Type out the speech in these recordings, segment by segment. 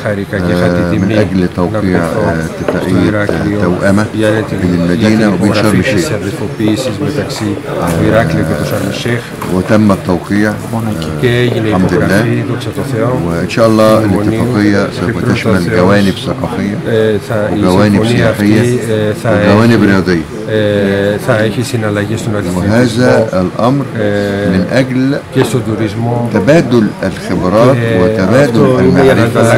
χαρήκα και είχα την τιμή من أجل توقيع اتفاقية توأمة بين المدينة وبين شرم الشيخ. وتم التوقيع الحمد لله، وإن شاء الله الاتفاقية سوف تشمل جوانب ثقافية وجوانب سياحية وجوانب رياضية، وهذا الأمر من أجل تبادل الخبرات وتبادل المعرفة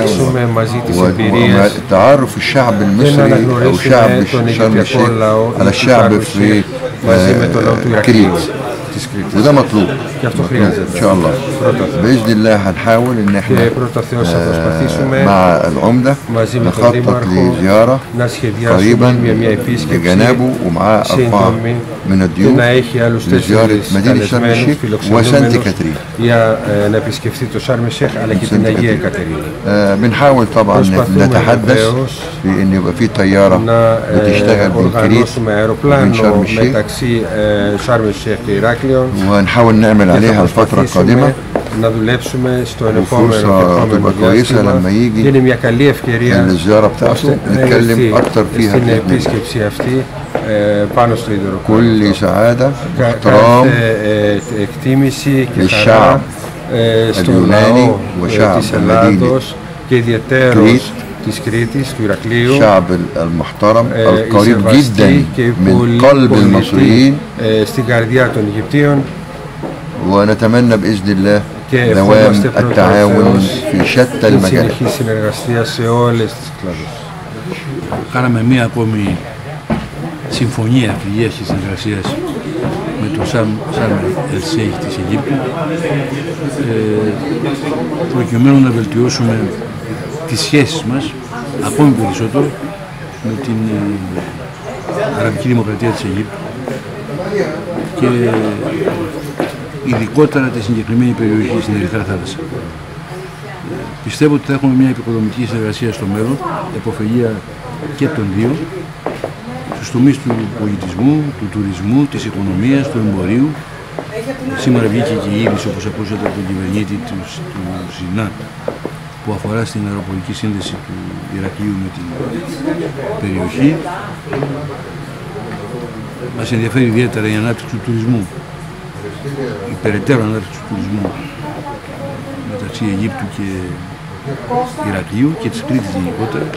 وتعرف الشعب المصري أو شعب شرم الشيخ على الشعب في كريت، وده مطلوب ان شاء الله. باذن الله هنحاول ان احنا مع العمده نخطط لزياره قريبا لجنابه ومعاه 4 من الضيوف لزياره مدينه شرم الشيخ وسانت كاترين. بنحاول طبعا نتحدث في ان يبقى في طياره بتشتغل من كريت من شرم الشيخ وهنحاول نعمل عليها الفترة القادمة، وفرصة تبقى كويسة لما يجي الزيارة بتاعته نتكلم أكتر فيها بإذن الله. كل سعادة واحترام للشعب اليوناني وشعب مدينة كريت، الشعب المحترم القريب جدا من قلب المصريين، ونتمنى بإذن الله دوام التعاون في شتى المجالات. Κάναμε μία ακόμη συμφωνία φιλίας και συνεργασίας με το Σαρμ ελ Σέιχ της Αιγύπτου, προκειμένου να βελτιώσουμε τις σχέσεις μας ακόμη περισσότερο με την Αραβική Δημοκρατία της Αιγύπτου και ειδικότερα τη συγκεκριμένη περιοχή στην Ερυθρά Θάλασσα. Πιστεύω ότι θα έχουμε μια επικοδομητική συνεργασία στο μέλλον, επωφελία και των δύο, στους τομείς του πολιτισμού, του τουρισμού, της οικονομίας, του εμπορίου. Σήμερα βγήκε και η είδηση, όπως ακούσατε από τον κυβερνήτη του ΣΥΝΑ, που αφορά στην αεροπορική σύνδεση του Ηρακλείου με την περιοχή. Μας ενδιαφέρει ιδιαίτερα η ανάπτυξη του τουρισμού, η περαιτέρω ανάπτυξη του τουρισμού μεταξύ Αιγύπτου και Ηρακλείου και της Κρήτης γενικότερα.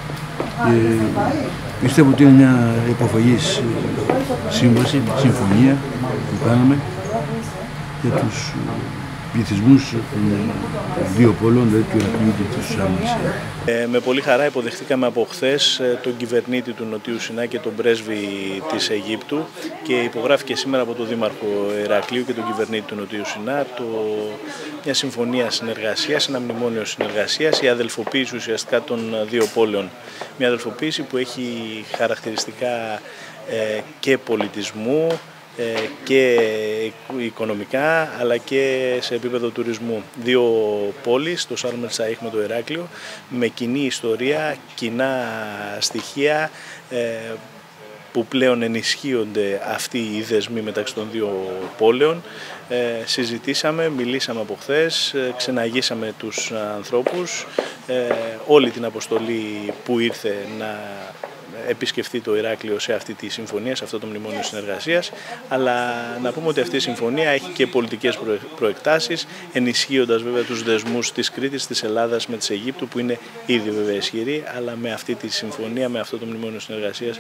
Πιστεύω ότι είναι μια επωφελής σύμβαση, συμφωνία που κάναμε για τους πληθυσμούς των δύο πόλων, δηλαδή του Ηρακλείου και του Σαρμ ελ Σέιχ. Με πολύ χαρά υποδεχτήκαμε από χθες τον κυβερνήτη του Νοτιού Σινά και τον πρέσβη της Αιγύπτου και υπογράφηκε σήμερα από τον Δήμαρχο Ηρακλείου και τον κυβερνήτη του Νοτιού Σινά μια συμφωνία συνεργασίας, ένα μνημόνιο συνεργασίας, η αδελφοποίηση ουσιαστικά των δύο πόλεων. Μια αδελφοποίηση που έχει χαρακτηριστικά και πολιτισμού και οικονομικά αλλά και σε επίπεδο τουρισμού. Δύο πόλεις, το Σαρμ ελ Σέιχ με το Ηράκλειο, με κοινή ιστορία, κοινά στοιχεία που πλέον ενισχύονται αυτοί οι δεσμοί μεταξύ των δύο πόλεων. Συζητήσαμε, μιλήσαμε από χθες, ξεναγήσαμε τους ανθρώπους, όλη την αποστολή που ήρθε να επισκεφτεί το Ηράκλειο σε αυτή τη συμφωνία, σε αυτό το μνημόνιο συνεργασίας, αλλά να πούμε ότι αυτή η συμφωνία έχει και πολιτικές προεκτάσεις, ενισχύοντας βέβαια τους δεσμούς της Κρήτης, της Ελλάδας με της Αιγύπτου, που είναι ήδη βέβαια ισχυροί, αλλά με αυτή τη συμφωνία, με αυτό το μνημόνιο συνεργασίας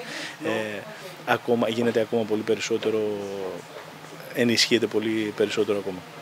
γίνεται ακόμα πολύ περισσότερο, ενισχύεται πολύ περισσότερο ακόμα.